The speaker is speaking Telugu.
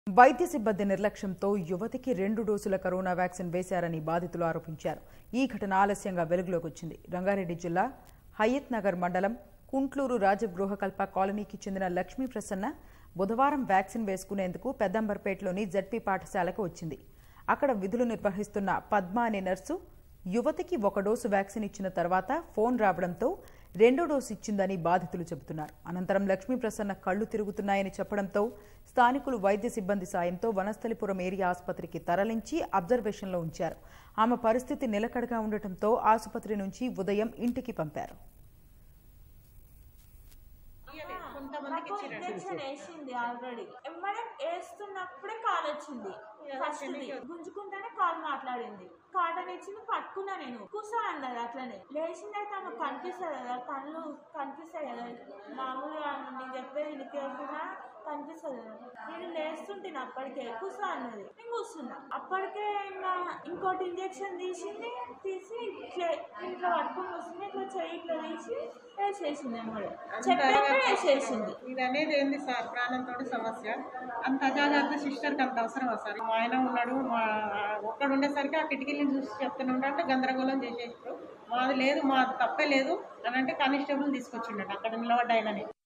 వైద్య సిబ్బంది నిర్లక్ష్యంతో యువతికి 2 డోసుల కరోనా వ్యాక్సిన్ వేశారని బాధితులు ఆరోపించారు. ఈ ఘటన ఆలస్యంగా వెలుగులోకి వచ్చింది. రంగారెడ్డి జిల్లా హయత్ నగర్ మండలం కుంట్లూరు రాజగృహకల్ప కాలనీకి చెందిన లక్ష్మీ ప్రసన్న బుధవారం వ్యాక్సిన్ వేసుకునేందుకు పెద్దంబర్పేటలోని జడ్పీ పాఠశాలకు వచ్చింది. అక్కడ విధులు నిర్వహిస్తున్న పద్మ అనే నర్సు యువతికి 1 డోసు వ్యాక్సిన్ ఇచ్చిన తర్వాత ఫోన్ రావడంతో 2 డోసు ఇచ్చిందని బాధితులు చెబుతున్నారు. అనంతరం లక్ష్మీ ప్రసన్న కళ్లు తిరుగుతున్నాయని చెప్పడంతో స్థానికులు వైద్య సిబ్బంది సాయంతో వనస్థలిపురం ఏరియా ఆసుపత్రికి తరలించి అబ్జర్వేషన్లో ఉంచారు. ఆమె పరిస్థితి నిలకడగా ఉండటంతో ఆసుపత్రి నుంచి ఉదయం ఇంటికి పంపారు. ఆల్రెడీ ఎమ్మడే వేస్తున్నప్పుడే కాల్ వచ్చింది. ఫస్ట్ గుంజుకుంటేనే కాల్ మాట్లాడింది. కాటన్ ఇచ్చింది, పట్టుకున్నా. నేను కూర్చో అన్నది. అట్లనే లేచిందైతే ఆమె కనిపిస్తుంది కదా, కళ్ళు కనిపిస్తాయి కదా మామూలుగా. నేను చెప్పేది ఇంటికేస్తున్నా కనిపిస్తుంది కదా. నేను లేస్తుంటే అప్పటికే కూర్చో అన్నది. నేను కూర్చున్నా. అప్పటికే ఇంకోటి ఇంజక్షన్ తీసి ఇట్లా పట్టుకుని వస్తుంది. ఇట్లా చెయ్యి ఇట్లా తీసి వేసేసింది. అమ్మడే చెప్పాక వేసేసింది. ఇది అనేది ఏంది సార్, ప్రాణంతో సమస్య. అంత అజాగ్రత్త సిస్టర్కి అంత అవసరం సార్. మా ఆయన ఉన్నాడు, ఒక్కడు ఉండేసరికి ఆ కిటికీలను చూసి చెప్తున్నాడు అంటే గందరగోళం చేసేసారు. మాది లేదు, మాది తప్పే లేదు అని అంటే కానిస్టేబుల్ తీసుకొచ్చిండట అక్కడ నిలబడ్డాయనని.